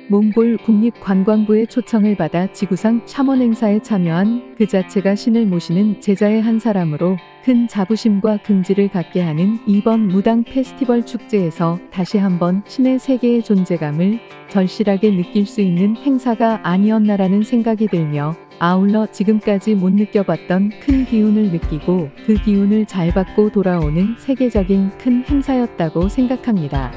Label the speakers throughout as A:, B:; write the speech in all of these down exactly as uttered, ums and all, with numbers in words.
A: 몽골 국립관광부의 초청을 받아 지구상 샤먼 행사에 참여한 그 자체가 신을 모시는 제자의 한 사람으로 큰 자부심과 긍지를 갖게 하는 이번 무당 페스티벌 축제에서 다시 한번 신의 세계의 존재감을 절실하게 느낄 수 있는 행사가 아니었나라는 생각이 들며 아울러 지금까지 못 느껴봤던 큰 기운을 느끼고 그 기운을 잘 받고 돌아오는 세계적인 큰 행사였다고 생각합니다.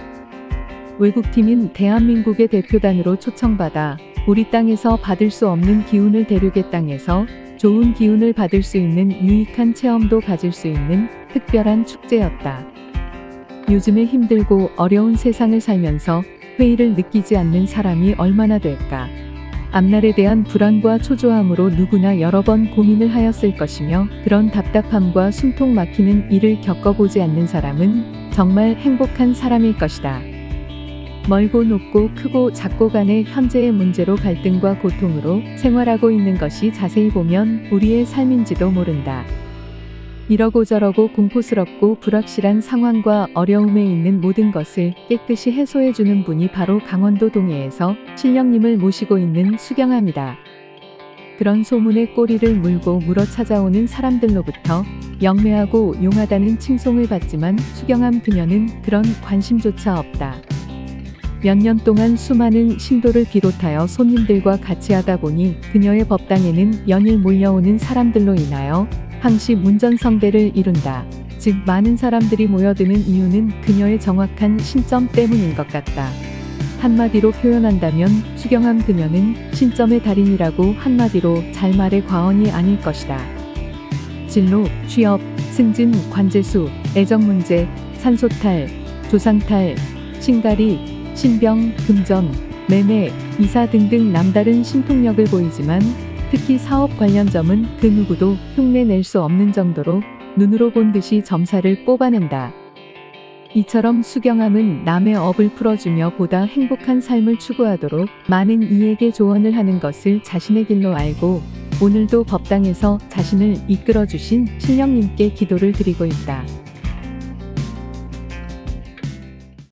A: 외국팀인 대한민국의 대표단으로 초청받아 우리 땅에서 받을 수 없는 기운을 대륙의 땅에서 좋은 기운을 받을 수 있는 유익한 체험도 가질 수 있는 특별한 축제였다. 요즘에 힘들고 어려운 세상을 살면서 회의를 느끼지 않는 사람이 얼마나 될까? 앞날에 대한 불안과 초조함으로 누구나 여러 번 고민을 하였을 것이며 그런 답답함과 숨통 막히는 일을 겪어보지 않는 사람은 정말 행복한 사람일 것이다. 멀고 높고 크고 작고 간의 현재의 문제로 갈등과 고통으로 생활하고 있는 것이 자세히 보면 우리의 삶인지도 모른다. 이러고 저러고 공포스럽고 불확실한 상황과 어려움에 있는 모든 것을 깨끗이 해소해주는 분이 바로 강원도 동해에서 신령님을 모시고 있는 수경암이다. 그런 소문에 꼬리를 물고 물어 찾아오는 사람들로부터 영매하고 용하다는 칭송을 받지만 수경암 그녀는 그런 관심조차 없다. 몇 년 동안 수많은 신도를 비롯하여 손님들과 같이 하다 보니 그녀의 법당에는 연일 몰려오는 사람들로 인하여 항시 문전성대를 이룬다. 즉 많은 사람들이 모여드는 이유는 그녀의 정확한 신점 때문인 것 같다. 한마디로 표현한다면 수경암 그녀는 신점의 달인이라고 한마디로 잘 말해 과언이 아닐 것이다. 진로, 취업, 승진, 관제수, 애정문제, 산소탈, 조상탈, 신가리, 신병, 금전, 매매, 이사 등등 남다른 신통력을 보이지만 특히 사업 관련 점은 그 누구도 흉내낼 수 없는 정도로 눈으로 본 듯이 점사를 뽑아낸다. 이처럼 수경암은 남의 업을 풀어주며 보다 행복한 삶을 추구하도록 많은 이에게 조언을 하는 것을 자신의 길로 알고 오늘도 법당에서 자신을 이끌어주신 신령님께 기도를 드리고 있다.